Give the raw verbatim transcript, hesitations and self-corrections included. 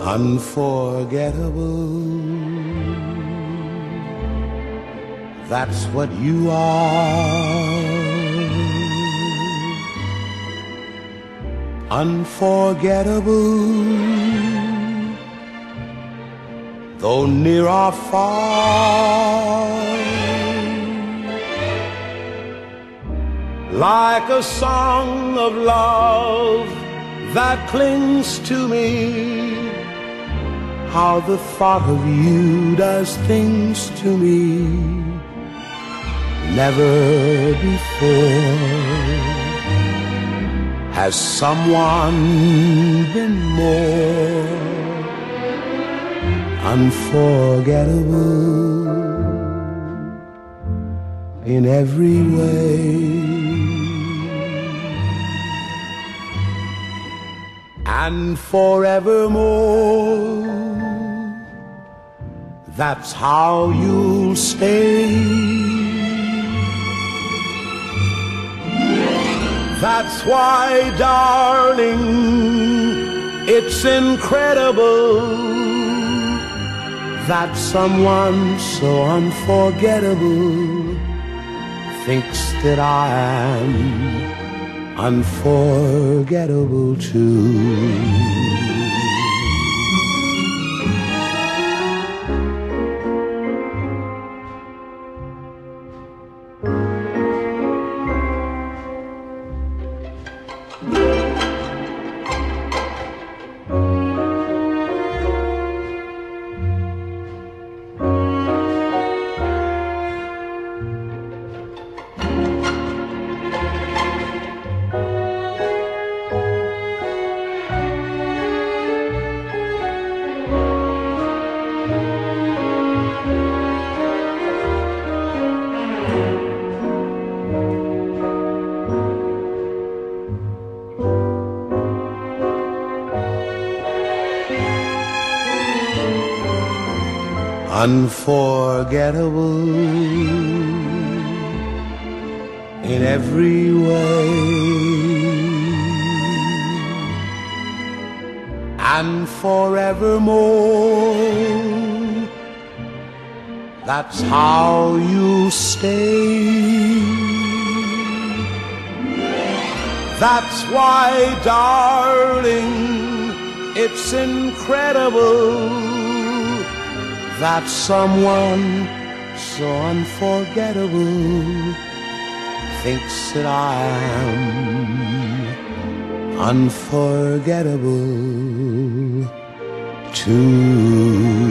unforgettable. That's what you are. Unforgettable, though near or far. Like a song of love that clings to me, how the thought of you does things to me never before has someone been more unforgettable in every way. And forevermore, that's how you'll stay. That's why, darling, it's incredible that someone so unforgettable thinks that I am unforgettable too. Unforgettable in every way, and forevermore, that's how you stay. That's why, darling, it's incredible that someone so unforgettable thinks that I am unforgettable too.